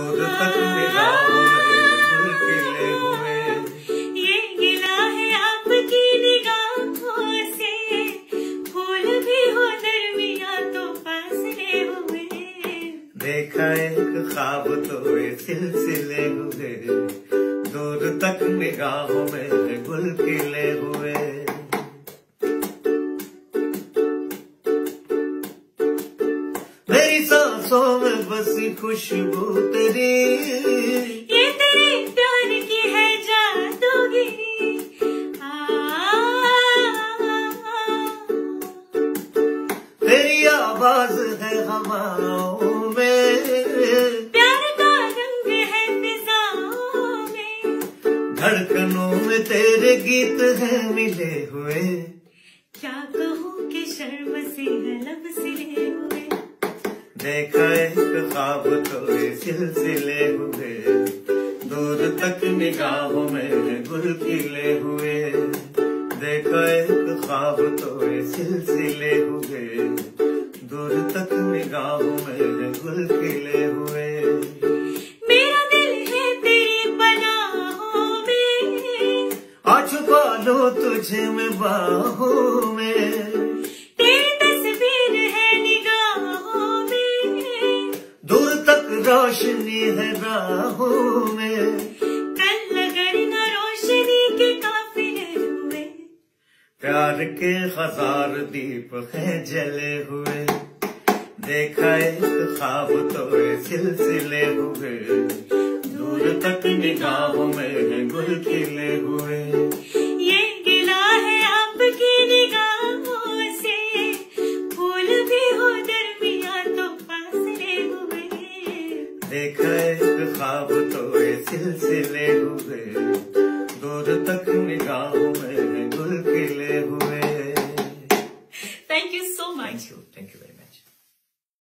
दूर तक निगाहों में गुल खिले हुए। ये गिला है आपकी निगाहों से, फूल भी हो दरमिया तो फासले हुए। देखा एक ख्वाब तो ये सिलसिले हुए, दूर तक निगाहों में गुल खिले हुए। मेरी सांसों में बसी खुशबू तेरी, ये तेरे प्यार की है जादूगिरी। तेरी आवाज है हवाओं में, प्यार का रंग है फिजाओं में। धड़कनों में तेरे गीत हैं मिले हुए। क्या कहूँ कि शर्म से है लब सिले हुए। देखा एक ख्वाब तो ये सिलसिले हुए, दूर तक निगाहों में गुल खिले हुए। देखा एक ख्वाब तो ये सिलसिले हुए, दूर तक निगाहों में गुल खिले हुए। मेरा दिल है तेरी पनाहों में, आ छुपा लो तुझे मैं बाहों में। तेरी तस्वीर है निगाहों में, दूर तक रोशनी है राहों में। कल अगर न रोशनी के काफिले हुए। प्यार के हजार दीप हैं जले हुए। देखा एक ख्वाब तो ये सिलसिले हुए, दूर तक निगाहों में गुल खिले हुए। ये गिला है आपकी निगाहों से, फूल भी हो दरमिया तो फासले हुए। देखा एक ख्वाब तो ये सिलसिले हुए, दूर तक निगाहों में गुल खिले हुए। Thank you so much. Thank you.